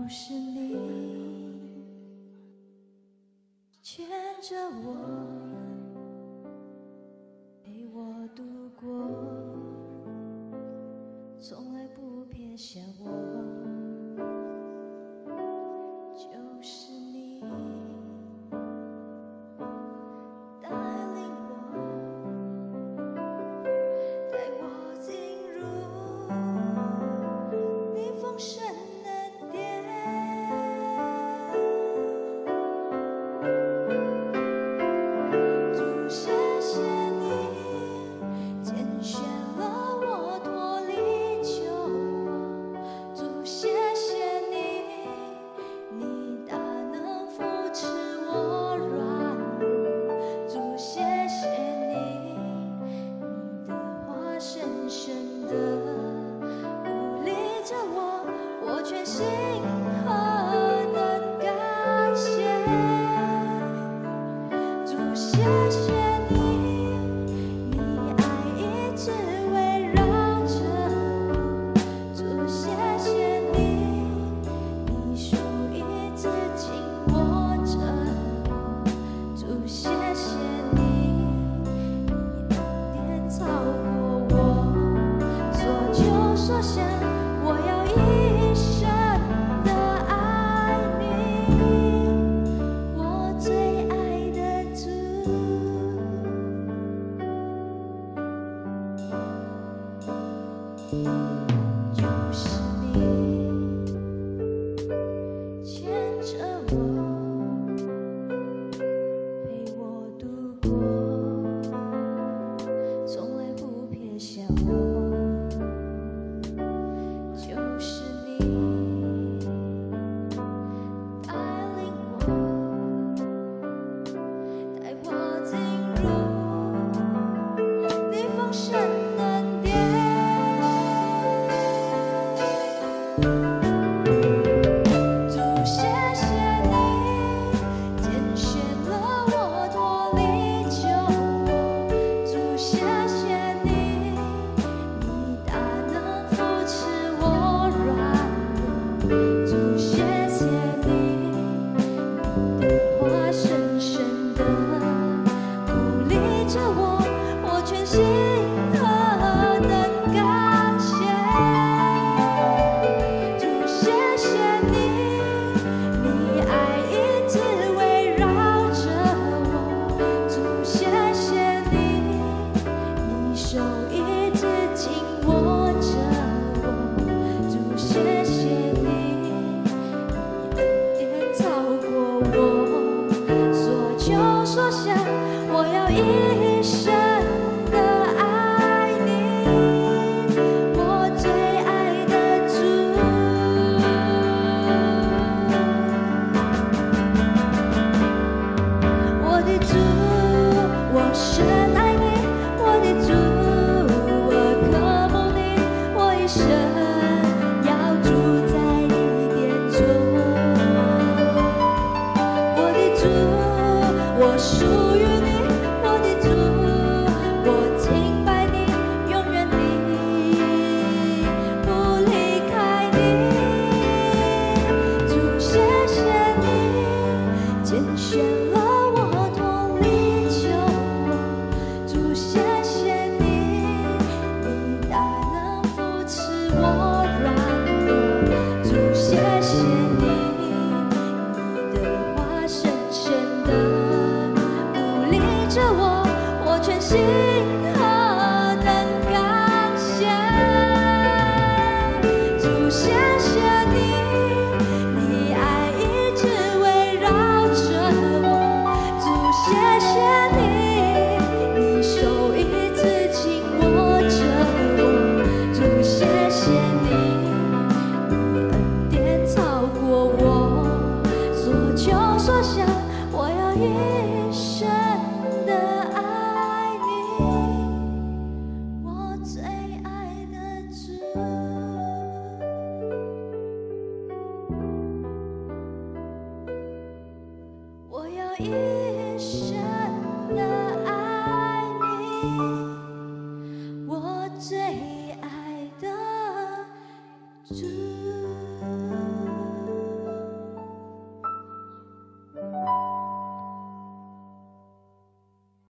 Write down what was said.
是你牵着我，陪我度过，从来不撇下我。就是你带领我，带我进入你丰盛的殿。主，谢谢你拣选了我脱离旧我。主，谢谢你，你大能扶持我软弱。主，谢谢你，你的话深深的鼓励着我，我全心何等感谢。主，谢谢你，你爱一直围绕着我。主，谢谢你，你手一直紧握着我。主，谢谢你，你恩典超过我所求所想，我要一生的爱你，我最爱的主。就是你牵着我，陪我度过，从来不撇下我。就是你带领我，带我进入你丰盛的殿。主，谢谢你拣选了我脱离旧我。主，谢谢你，你大能扶持我软弱。主，谢谢你，你的话深深的鼓励着我，我全心何等感谢。主，谢谢你，你爱一直围绕着我。主，谢谢你，你手一直紧握着我。主，谢谢你，你恩典超过我所求所想，我要一生的爱你，我最爱的主。我的主，我深爱你，我的主，我渴慕你，我一生要住在你殿中。我的主，我属于你，我的主，我敬拜你，永远地不离开你。主，谢谢你拣选了我脱离旧我。主，谢谢你，你大能扶持我软弱。主，谢谢你，你的话深深的鼓励着我，我全心何等感谢。主，谢谢你，你爱一直围绕着我。主，谢谢你，你手一直紧握着我。主，谢谢你，你恩典超过我所求所想，我要一生的爱你，我最爱的主。我要一生的